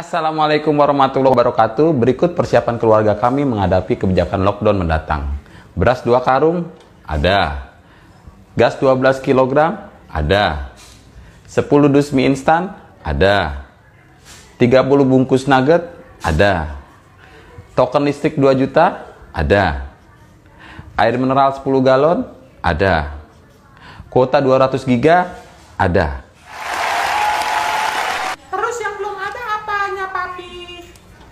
Assalamualaikum warahmatullahi wabarakatuh. Berikut persiapan keluarga kami menghadapi kebijakan lockdown mendatang. Beras 2 karung, ada. Gas 12 kg, ada. 10 dus mie instan, ada. 30 bungkus nugget, ada. Token listrik 2 juta, ada. Air mineral 10 galon, ada. Kuota 200 giga, ada. Terus yang belum ada apanya, Papi?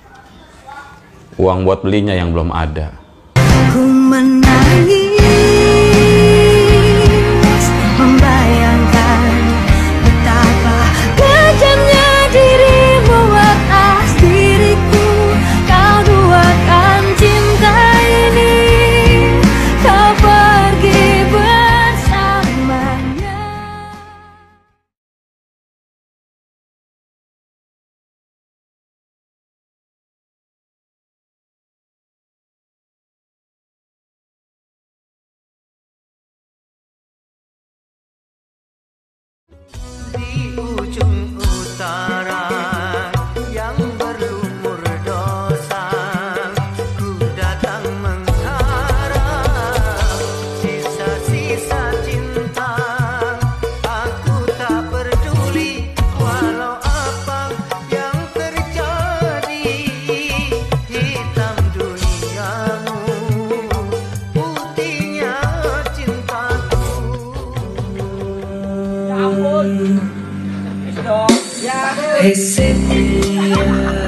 Uang buat belinya yang belum ada. Ku menangis, membayangkan betapa kejamnya dirimu atas diriku. Kau duakan cinta ini, kau pergi bersamanya. Di ujung utara yang berlumur dosa, ku datang mengharap sisa-sisa cinta. Aku tak peduli walau apa yang terjadi. Hitam duniamu, putihnya cintaku. Ya ampun. Ya, Hey Cynthia,